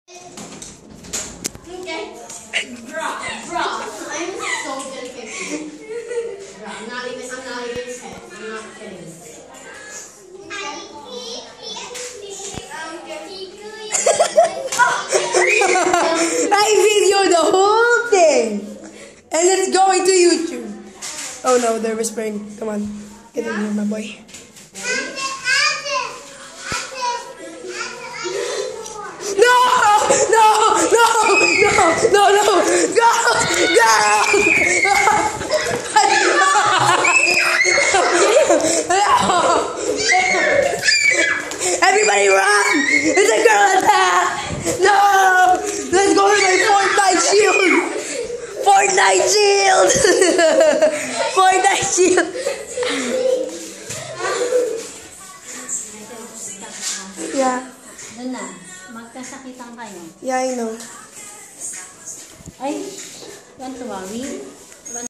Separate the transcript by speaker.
Speaker 1: Okay. Bro, I'm so good at picking. Bro, I'm not even 10. I'm not kidding.
Speaker 2: I video the whole thing. And it's going to YouTube. Oh no, they're whispering. Come on. Get in here, my boy. No! No! No! No! No! No! Go! Go! Everybody run! It's a girl attack! No! Let's go to my Fortnite shield! Fortnite shield! Fortnite shield! Yeah.
Speaker 3: Doon na. Magkasakitan kayo.
Speaker 2: Yeah, I know.
Speaker 3: Ay, want to worry?